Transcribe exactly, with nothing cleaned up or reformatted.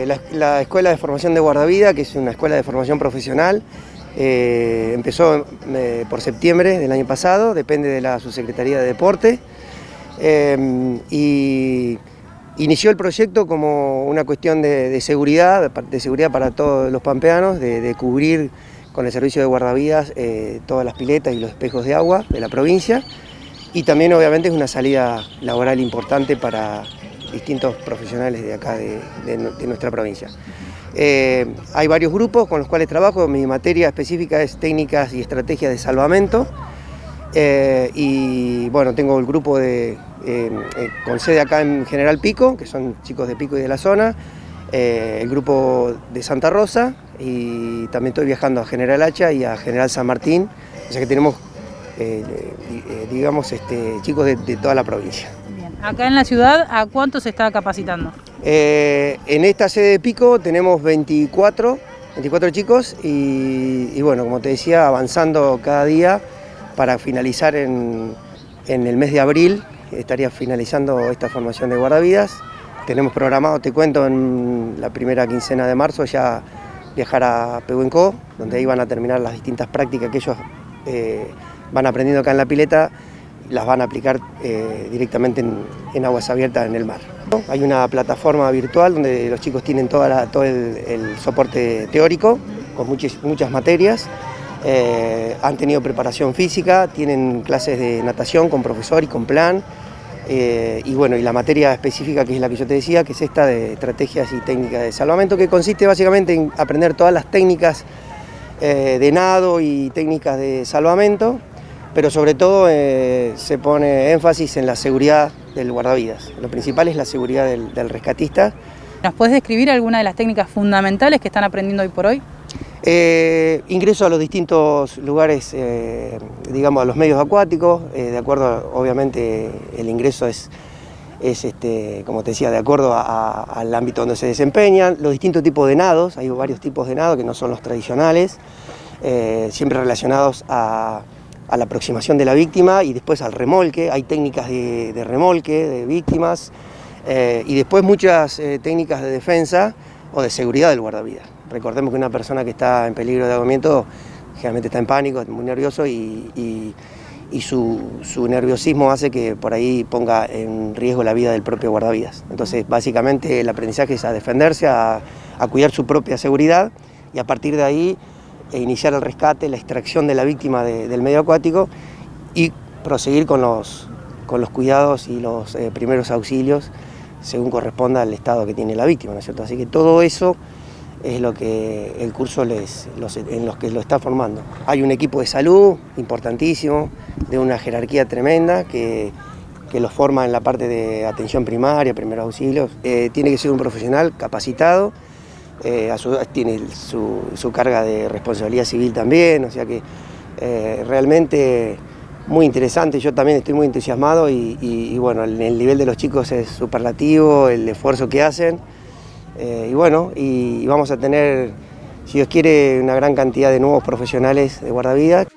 la, la Escuela de Formación de Guardavida, que es una escuela de formación profesional, eh, empezó eh, por septiembre del año pasado, depende de la Subsecretaría de Deporte, eh, y inició el proyecto como una cuestión de, de seguridad, de seguridad para todos los pampeanos, de, de cubrir con el servicio de guardavidas eh, todas las piletas y los espejos de agua de la provincia, y también obviamente es una salida laboral importante para distintos profesionales de acá, de, de, de nuestra provincia. Eh, hay varios grupos con los cuales trabajo, mi materia específica es técnicas y estrategias de salvamento, eh, y bueno, tengo el grupo de, eh, eh, con sede acá en General Pico, que son chicos de Pico y de la zona, eh, el grupo de Santa Rosa, y también estoy viajando a General Hacha y a General San Martín, o sea que tenemos, eh, eh, digamos, este, chicos de, de toda la provincia. Acá en la ciudad, ¿a cuánto se está capacitando? Eh, en esta sede de Pico tenemos veinticuatro, veinticuatro chicos y, y bueno, como te decía, avanzando cada día para finalizar en, en el mes de abril, estaría finalizando esta formación de guardavidas. Tenemos programado, te cuento, en la primera quincena de marzo ya viajar a Pehuenco, donde ahí van a terminar las distintas prácticas que ellos eh, van aprendiendo acá en la pileta, las van a aplicar eh, directamente en, en aguas abiertas en el mar. Hay una plataforma virtual donde los chicos tienen toda la, todo el, el soporte teórico, con muchas, muchas materias, eh, han tenido preparación física, tienen clases de natación con profesor y con plan, eh, y bueno, y la materia específica que es la que yo te decía, que es esta de estrategias y técnicas de salvamento, que consiste básicamente en aprender todas las técnicas eh, de nado y técnicas de salvamento, pero sobre todo eh, se pone énfasis en la seguridad del guardavidas. Lo principal es la seguridad del, del rescatista. ¿Nos puedes describir alguna de las técnicas fundamentales que están aprendiendo hoy por hoy? Eh, ingreso a los distintos lugares, eh, digamos a los medios acuáticos, eh, de acuerdo, obviamente el ingreso es, es este, como te decía, de acuerdo a, a, al ámbito donde se desempeñan, los distintos tipos de nados, hay varios tipos de nados que no son los tradicionales, eh, siempre relacionados a a la aproximación de la víctima y después al remolque, hay técnicas de, de remolque de víctimas eh, y después muchas eh, técnicas de defensa o de seguridad del guardavidas. Recordemos que una persona que está en peligro de ahogamiento generalmente está en pánico, muy nervioso y, y, y su, su nerviosismo hace que por ahí ponga en riesgo la vida del propio guardavidas. Entonces básicamente el aprendizaje es a defenderse, a, a cuidar su propia seguridad y a partir de ahí e iniciar el rescate, la extracción de la víctima de, del medio acuático y proseguir con los, con los cuidados y los eh, primeros auxilios según corresponda al estado que tiene la víctima, ¿no es cierto? Así que todo eso es lo que el curso les, los, en los que lo está formando. Hay un equipo de salud importantísimo, de una jerarquía tremenda que, que los forma en la parte de atención primaria, primeros auxilios. Eh, tiene que ser un profesional capacitado. Eh, a su vez tiene su, su carga de responsabilidad civil también, o sea que eh, realmente muy interesante, yo también estoy muy entusiasmado y, y, y bueno, el, el nivel de los chicos es superlativo, el esfuerzo que hacen, eh, y bueno, y, y vamos a tener, si Dios quiere, una gran cantidad de nuevos profesionales de guardavidas.